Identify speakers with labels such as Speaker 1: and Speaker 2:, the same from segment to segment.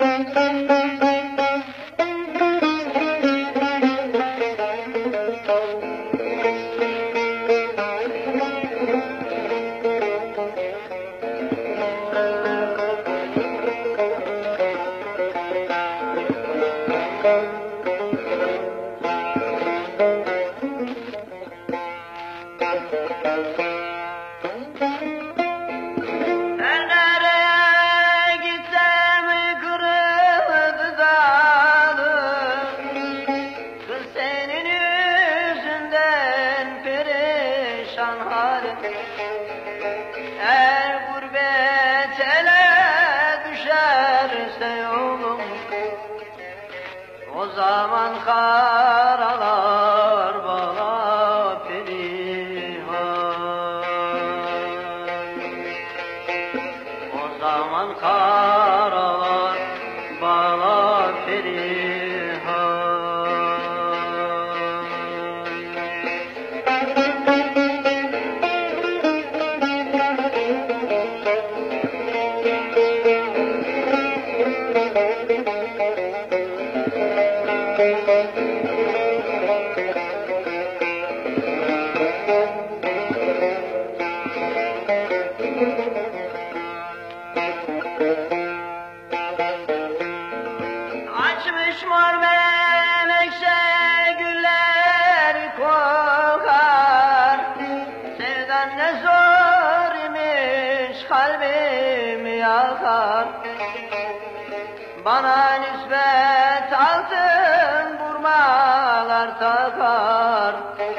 Speaker 1: Bana nispet altın burmalar takar.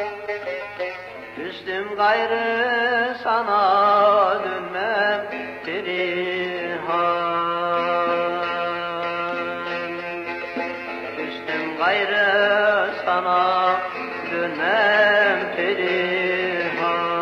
Speaker 1: Üstüm gayrı sana dönmem perihan. Üstüm gayrı sana dönmem perihan.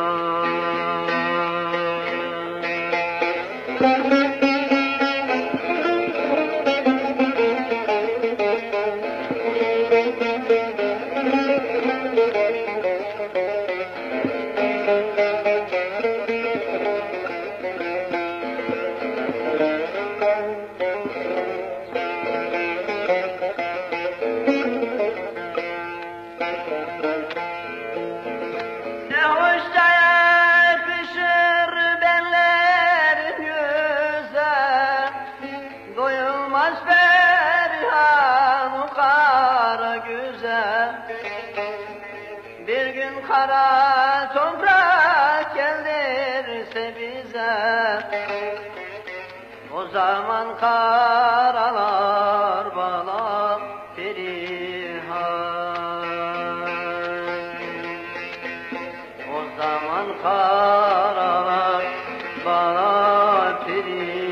Speaker 1: Kara toprak geldirse bize, o zaman karalar bana perihan. O zaman karalar bana perihan.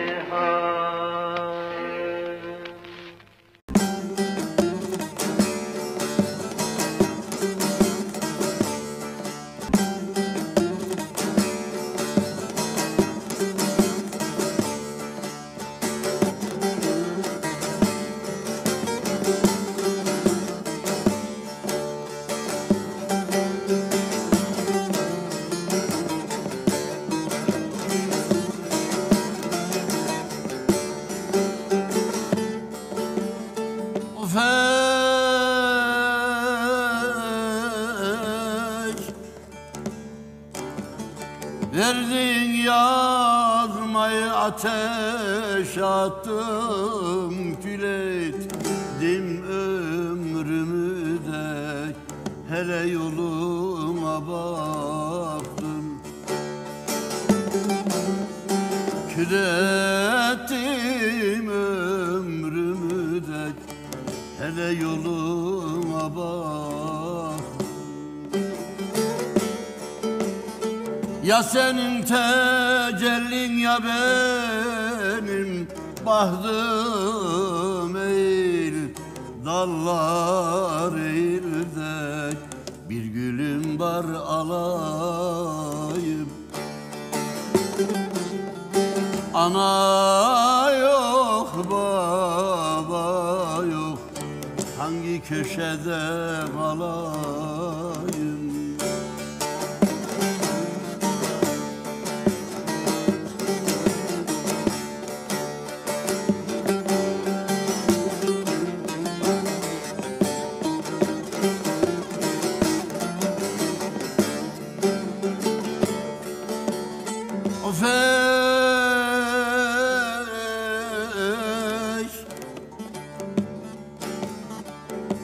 Speaker 2: Verdin yazmayı ateş attım, kül ettim ömrümü de hele yoluma baktım. Kül ettim ömrümü de hele yoluma baktım. Ya senin tecellin ya benim bahtım eğil, dallar eğil de bir gülüm var alayım. Ana yok, baba yok, hangi köşede kalayım?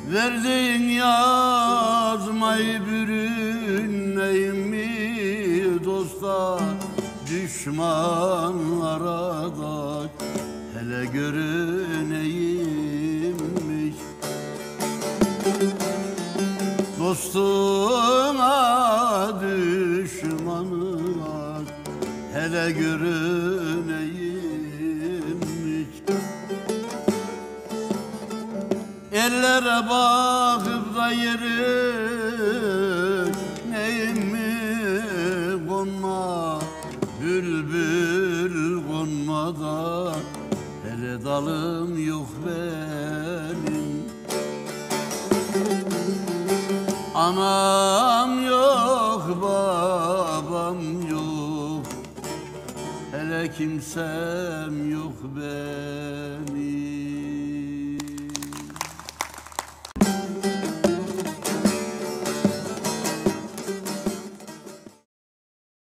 Speaker 2: Verdiğin yazmayı bürüneyim mi dosta, düşmanlara da hele görüneyimmiş. Dostuna düşmanına hele görüneyimmiş. Ellere bakıp da yeri neyim mi konma, bülbül konmada hele dalım yok benim. Anam yok, babam yok, hele kimsem yok benim.